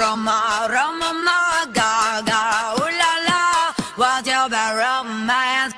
Roma, Roma, ma, Gaga, ooh la la, what's your bad romance?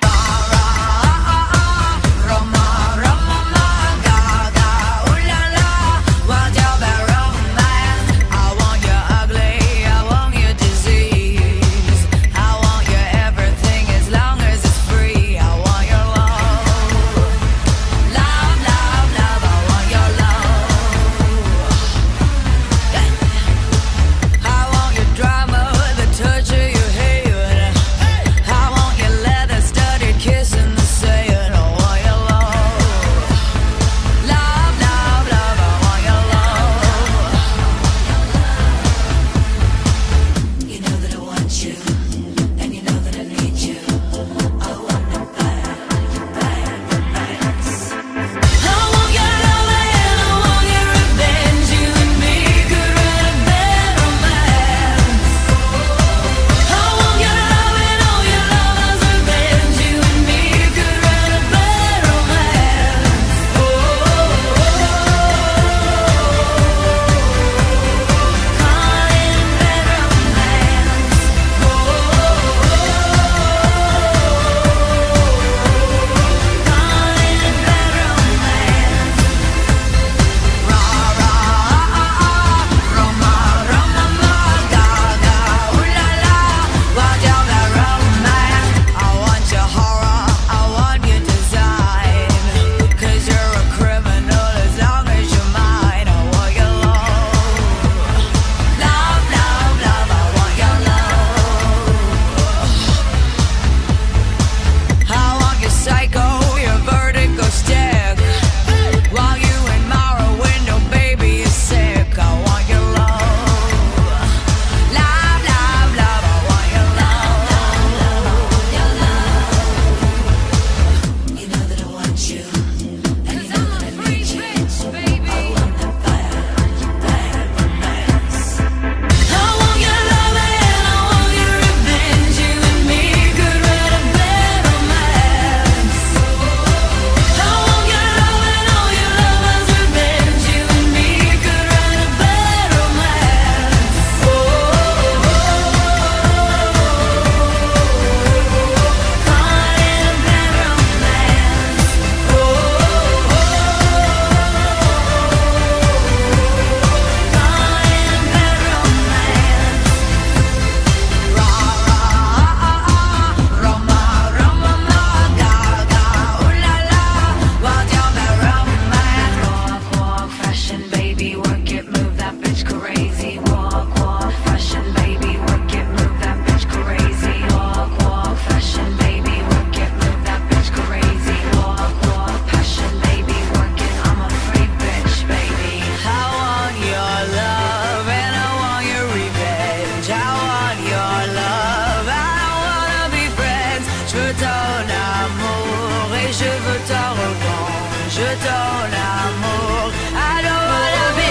Je veux ta revanche, ton amour. I don't wanna be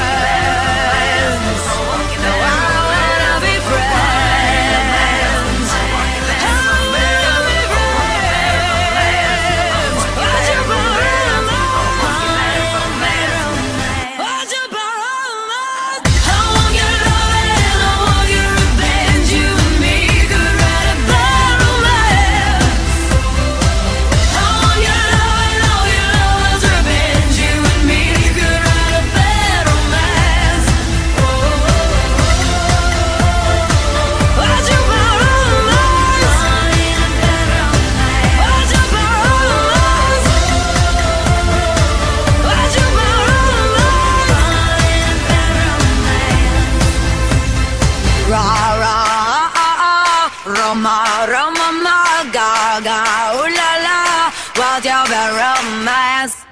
friends. No, I wanna be friends. I wanna be friends. What's your problem? What's your problem? I want your love and I want your revenge. You and me could write a bad romance. Roma, Roma, ma, Gaga, ooh la la, what's your bad romance?